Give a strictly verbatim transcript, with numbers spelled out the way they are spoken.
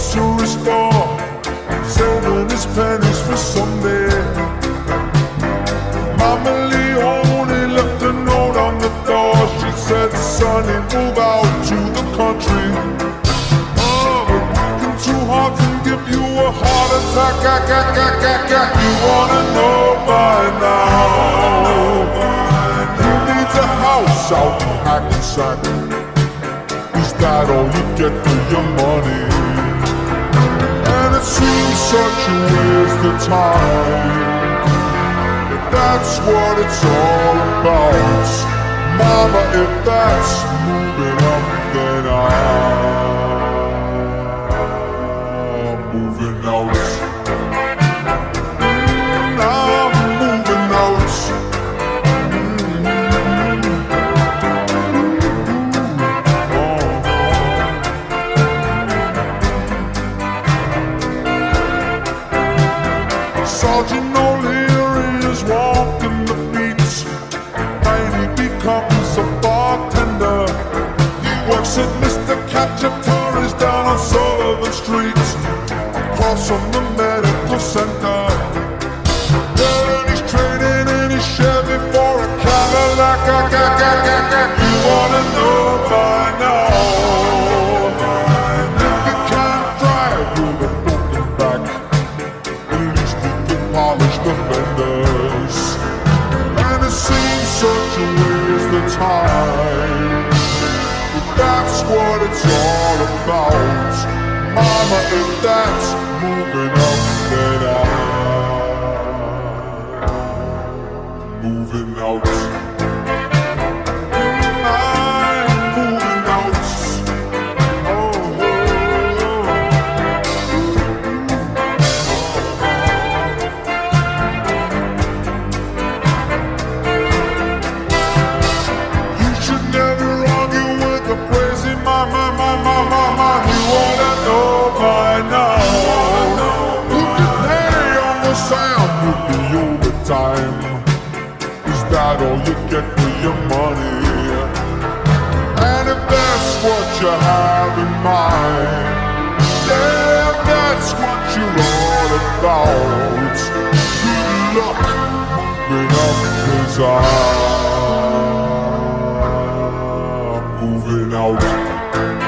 grocery store, saving his pennies for someday. Mama Leone left a note on the door. She said, sonny, move out to the country. Oh, but working too hard can give you a heart attack. Gak, gak, gak, gak, gak. You wanna know by now? Who needs a house out in Hackensack? Is that all you get for your money? And it seems such a waste of time. If that's what it's all about, mama, if that's moving up, then I'm moving out. I'm moving out. Sergeant O'Leary is walking the beats, and he becomes a bartender. He works at Mister Cacciatore's down on Sullivan Street, across from the medical center. Then he's trading in his Chevy for a Cadillac. You wanna know by now? If you can't drive with a broken back, polish the fenders. And it seems such a waste of time, but that's what it's all about. Mama, if that's moving up, then I'm moving out. Time. Is that all you get for your money? And if that's what you have in mind, yeah, if that's what you're all about, good luck moving up, 'cause I'm moving out.